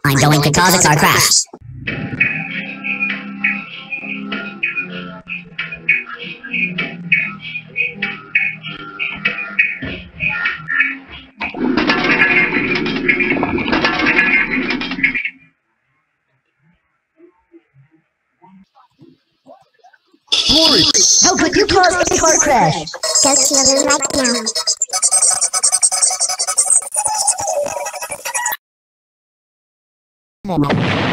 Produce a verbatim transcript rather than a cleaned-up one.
I'm going to cause a car crash. Glory! How could you cause a car crash? Go to your room right now. Come on.